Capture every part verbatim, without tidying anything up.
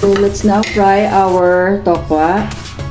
So let's now fry our tokwa.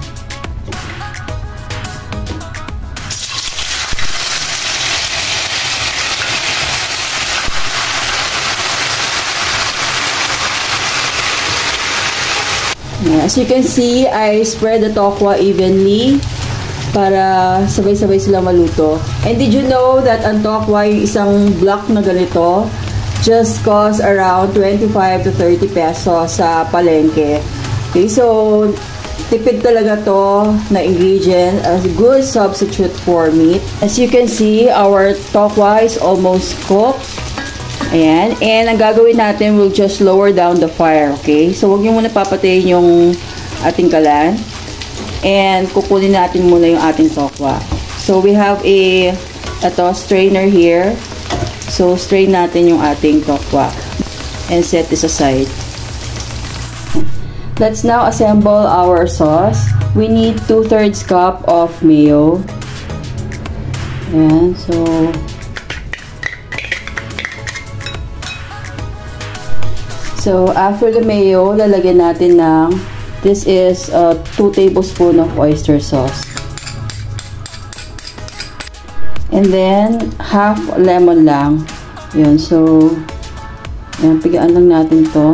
As you can see, I spread the tokwa evenly para sabay-sabay sila maluto. And did you know that ang tokwa, yung isang block na ganito, just cost around twenty-five to thirty pesos sa palengke. Okay, so tipid talaga to na ingredient, a good substitute for meat. As you can see, our tokwa is almost cooked. Ayan. And ang gagawin natin, we'll just lower down the fire. Okay? So, huwag nyo muna papatayin yung ating kalan. And kukunin natin muna yung ating tokwa. So, we have a ito, strainer here. So, strain natin yung ating tokwa. And set this aside. Let's now assemble our sauce. We need two thirds cup of mayo. Ayan. So, So, after the mayo, lalagyan natin ng, this is uh, two tablespoons of oyster sauce. And then, half lemon lang. Yun, so, yan, pigaan lang natin to.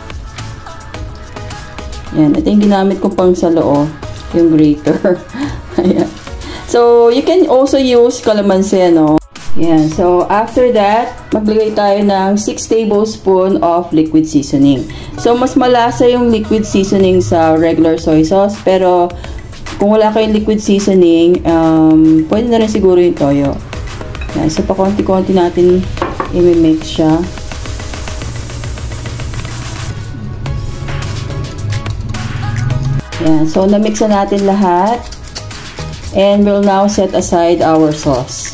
Yan, ito yung ginamit ko pang sa loo, yung grater. Ayan. So, you can also use calamansi, no? Yan. So, after that, maglagay tayo ng six tablespoons of liquid seasoning. So, mas malasa yung liquid seasoning sa regular soy sauce. Pero, kung wala kayong liquid seasoning, um, pwede na rin siguro yung toyo. Yan. So, pa konti-konti natin i-mix siya. Yan. So, na-mix na natin lahat. And we'll now set aside our sauce.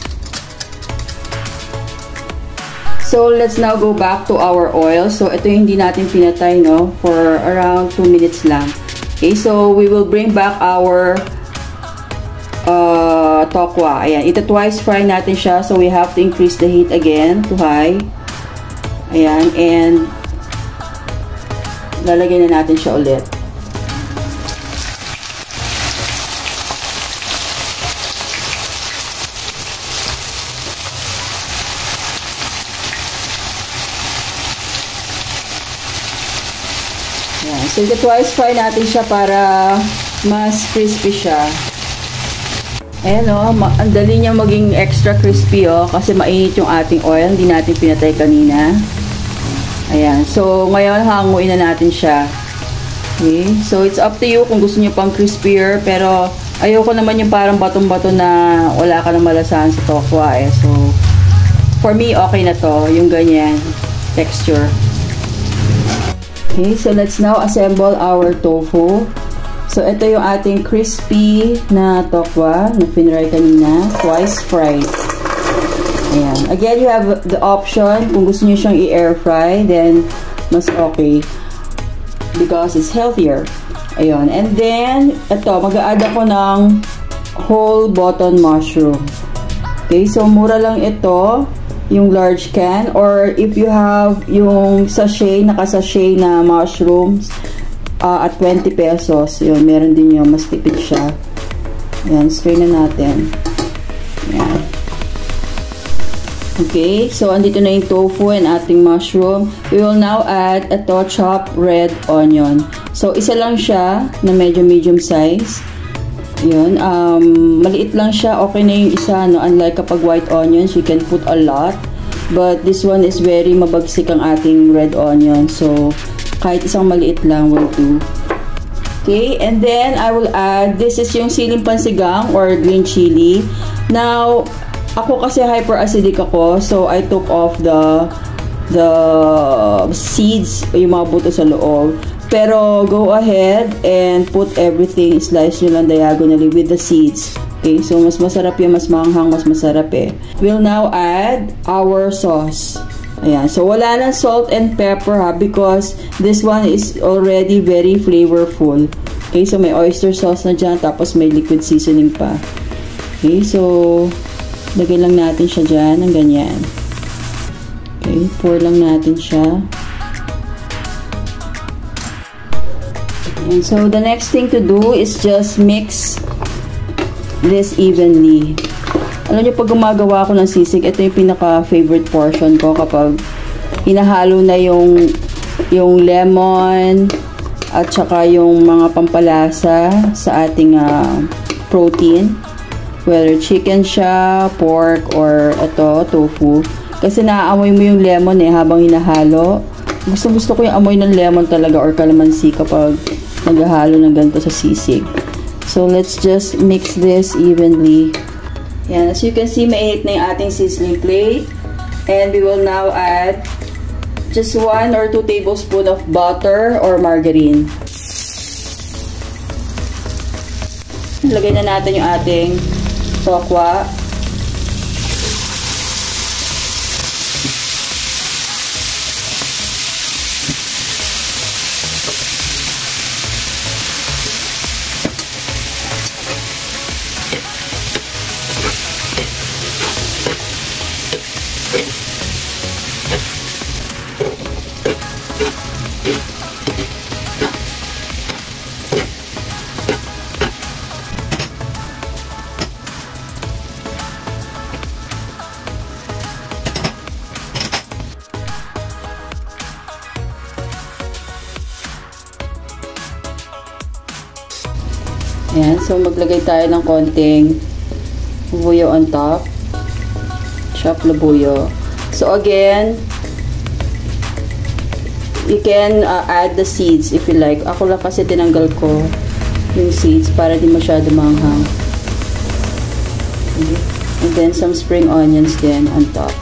So, let's now go back to our oil. So, ito yung hindi natin pinatay, no? For around two minutes lang. Okay, so, we will bring back our uh, tokwa. Ayan, ito twice fry natin siya. So, we have to increase the heat again to high. Ayan, and lalagyan na natin siya ulit. So, ito twice fry natin siya para mas crispy siya. Ayan o, ang dali niya maging extra crispy o, kasi mainit yung ating oil, hindi natin pinatay kanina. Ayan, so ngayon hanguin na natin siya. Okay, so it's up to you kung gusto niyo pang crispier, pero ayoko naman yung parang batong-bato na wala ka nang malasahan sa tokwa eh. So, for me, okay na to, yung ganyan texture. Okay, so let's now assemble our tofu. So, ito yung ating crispy na tokwa na finry kanina, twice fried. Ayan. Again, you have the option, kung gusto nyo siyang i-air fry, then mas okay because it's healthier. Ayan. And then, ito, mag-a-add ako ng whole button mushroom. Okay, so mura lang ito, yung large can, or if you have yung sachet, naka-sachet na mushrooms uh, at twenty pesos, yun, meron din yung mas tipid siya. Yan, strain na natin. Yan. Okay, so andito na yung tofu and ating mushroom. We will now add ito, chopped red onion. So, isa lang siya na medyo medium size. Yun, um, maliit lang siya, okay na yung isa, no? Unlike kapag white onions, you can put a lot. But this one is very mabagsik ang ating red onion. So, kahit isang maliit lang will do. Okay, and then I will add, this is yung siling pansigang or green chili. Now, ako kasi hyperacidic ako, so I took off the the seeds, yung mga buto sa loob. Pero, go ahead and put everything, slice nyo lang diagonally with the seeds. Okay, so mas masarap yung mas maanghang, mas masarap eh. We'll now add our sauce. Ayan, so wala nang salt and pepper ha, because this one is already very flavorful. Okay, so may oyster sauce na dyan, tapos may liquid seasoning pa. Okay, so lagay lang natin siya dyan, ng ganyan. Okay, pour lang natin siya. And so the next thing to do is just mix this evenly. Alam niyo, pag gumagawa ako ng sisig, ito yung pinaka-favorite portion ko kapag hinahalo na yung yung lemon at saka yung mga pampalasa sa ating uh, protein. Whether chicken siya, pork, or ito, tofu. Kasi naaamoy mo yung lemon eh habang hinahalo. Gusto gusto ko yung amoy ng lemon talaga or kalamansi kapag naghahalo ng ganito sa sisig. So, let's just mix this evenly. Yan. As you can see, mainit na yung ating sizzling plate. And we will now add just one or two tablespoons of butter or margarine. Lagay na natin yung ating tokwa. Ayan, so maglagay tayo ng konting labuyo on top. Chopped labuyo. So again, you can uh, add the seeds if you like. Ako lang kasi tinanggal ko yung seeds para di masyado manghang. Okay. And then some spring onions din on top.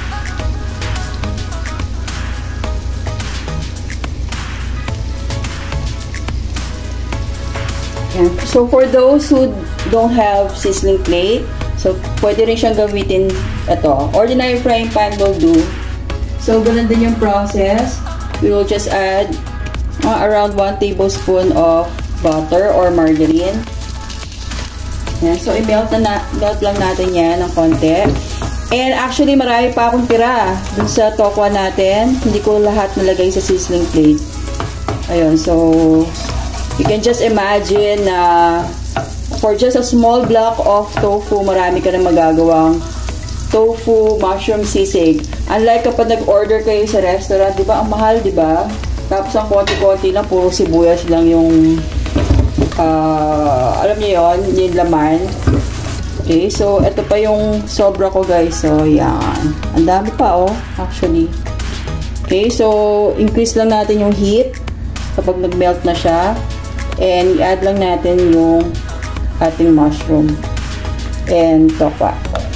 So, for those who don't have sizzling plate, so, pwede rin siyang gamitin ito. Ordinary frying pan will do. So, ganun din yung process. We will just add uh, around one tablespoon of butter or margarine. Yan. So, i-melt na, na melt lang natin yan ng konti. And actually, marami pa akong tira dun sa tokwa natin. Hindi ko lahat nalagay sa sizzling plate. Ayun. So, you can just imagine na uh, for just a small block of tofu, marami ka na magagawang tofu mushroom sisig. Unlike kapag nag-order kayo sa restaurant, di ba? Ang mahal, di ba? Tapos ang konti-konti lang, puro sibuyas lang yung uh, alam niyo yon, yung laman. Okay, so ito pa yung sobra ko, guys. So, yan. Ang dami pa, oh, actually. Okay, so increase lang natin yung heat kapag nag-melt na siya. And i-add lang natin yung ating mushroom and tokwa.